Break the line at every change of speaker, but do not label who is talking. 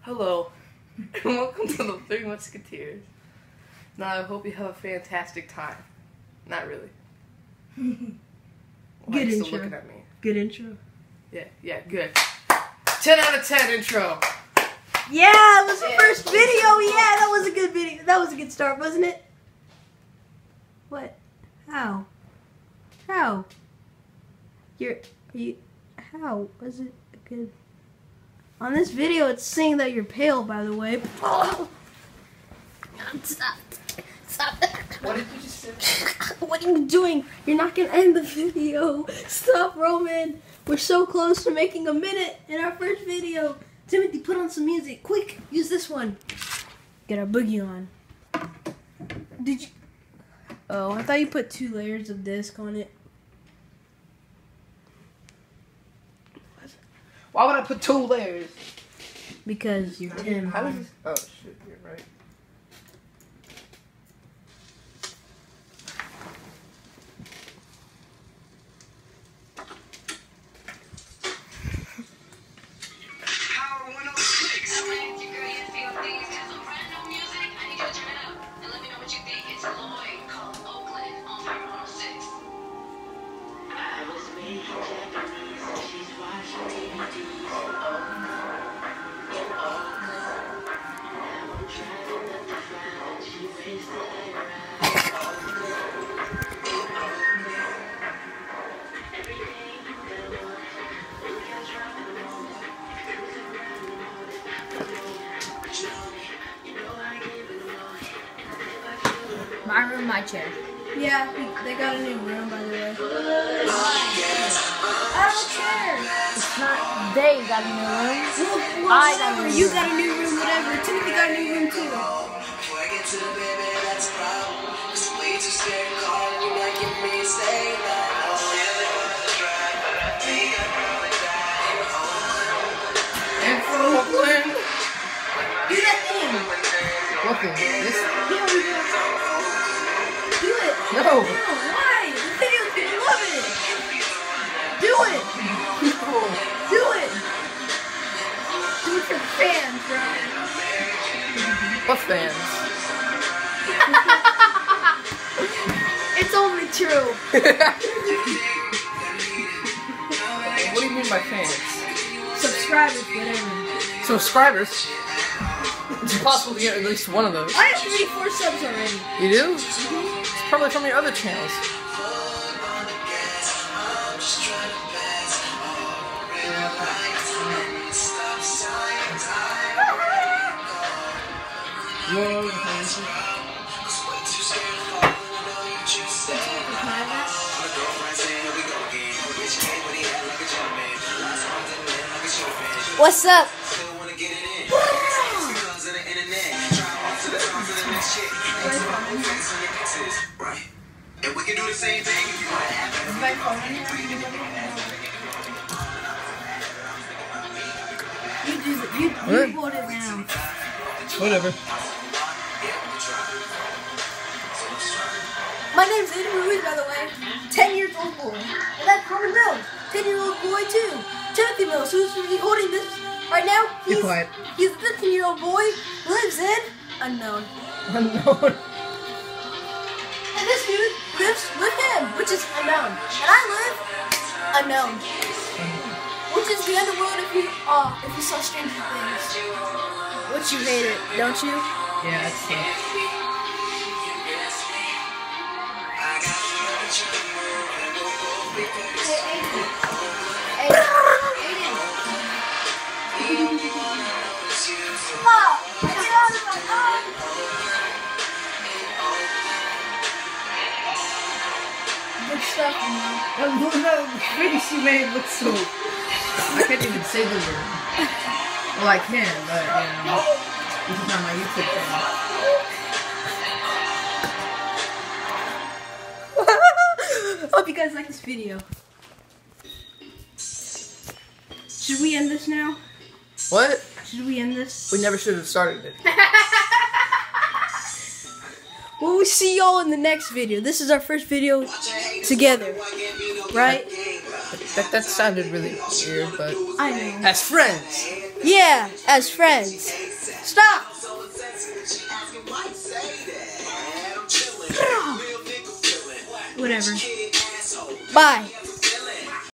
Hello, and welcome to the Three Musketeers. Now, I hope you have a fantastic time. Not really.
Good
Still
intro.
looking at me.
Good intro.
Yeah, good. 10 out of 10 intro.
Yeah, that was the first video. Yeah, that was a good video. That was a good start, wasn't it? What? How? How? How was it good? On this video, it's saying that you're pale, by the way. Oh. Stop.
What did you just say?
What are you doing? You're not gonna end the video. Stop, Roman. We're so close to making a minute in our first video. Timothy, put on some music. Quick, use this one. Get our boogie on. Did you? Oh, I thought you put 2 layers of disc on it.
Why would I put 2 layers?
Because you're Tim.
How does this? Oh shit, you're right.
My room, my chair.
Yeah, they got a new room, by the way. I don't care.
It's not. They got a new room.
Well,
I got a new
you
room.
got a new room, whatever. Timothy got a new room too.
And from Brooklyn.
Do that thing.
What thing? This?
Yeah, we do. Do it.
No.
No, why? The video people love it. Do it.
No.
Do it. Do it for the fans, bro.
What fans?
It's only true.
What do you mean by fans?
Subscribers, whatever.
Subscribers? It's possible to get at least one of those.
I have 34 subs already.
You do? It's probably from your other channels.
What's up?
And we can do the same thing if you want
You hold it now.
Whatever.
My name's Aiden Ruiz, by the way. 10 years old boy. And that's Carmen Mills. 10-year-old boy, too. Timothy Mills, who's holding this right now.
Be quiet.
He's a 13-year-old boy, lives in unknown.
Unknown.
And this dude lives with him, which is unknown. And I live unknown. Which is the underworld if you saw Stranger Things. Which you hate it, don't you?
Yeah, it's
Good stuff, man.
No, the face you made looks so... I can't even say the word. Well, I can, but, this is not my YouTube channel.
Hope you guys like this video. Should we end this now?
What?
Should we end this?
We never should have started it.
Well, we'll see y'all in the next video. This is our first video together, right?
That sounded really weird, but
I know.
as friends.
Yeah, as friends. Stop!
Whatever.
Bye.